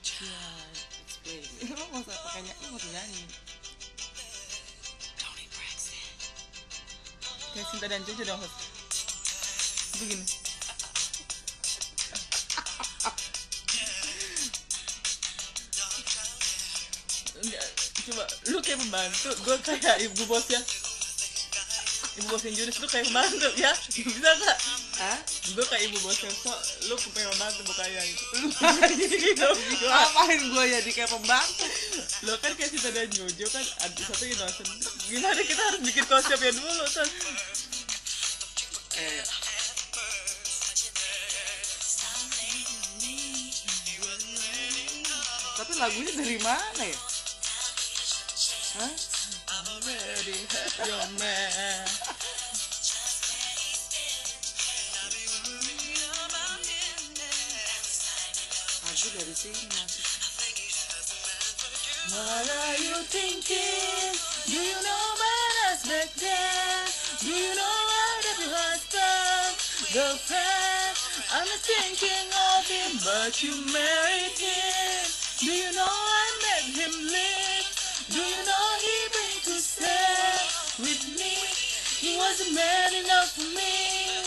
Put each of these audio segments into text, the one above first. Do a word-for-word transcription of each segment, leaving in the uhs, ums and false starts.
Ya, explain. Lo mau pakai nyanyi, mau nyanyi. Kayak Cinta dan Jojo dong, host. Begini. Enggak, coba lu kayak pembantu, gue kayak ibu bos ya. Ibu bos yang jurus, lu kayak pembantu ya. Bisa gak? Hah? Gue kayak ibu bos yang sok, lu kayak pembantu bukannya gitu. Lu apain gue jadi kayak pembantu? Lo kan kayak Cinta dan Jojo kan ada satu innocent. Gimana kita harus bikin konsepnya dulu kan? Eh tapi lagunya dari mana ya? Hah? I'm ready, your man. Lagu dari sini masih. What are you thinking? Do you know about us back then? Do you know what of your husband, girlfriend? I'm not thinking of him, but you married him. Do you know I met him live? Do you know he went to stay with me? He was a man enough for me.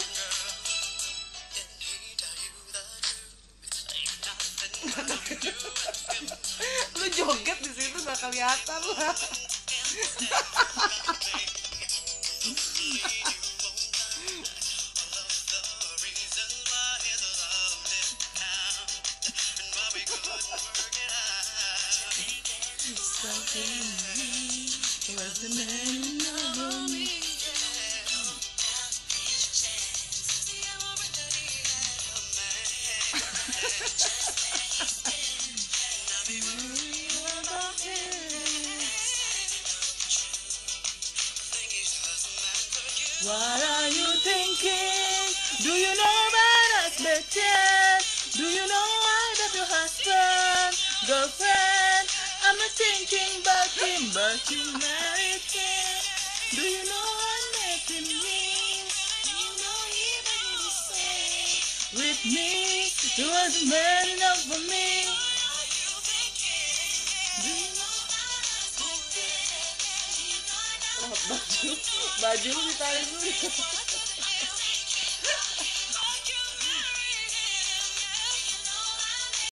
Lu joget di situ gak kelihatan lah. What are you thinking? Do you know about us back then? Do you know I love your husband, girlfriend? I'm not thinking about him, but you married him. Do you know I met him live? Do you know he made the same with me? He was a man enough for me. Do you know baju baju ditarik dulu.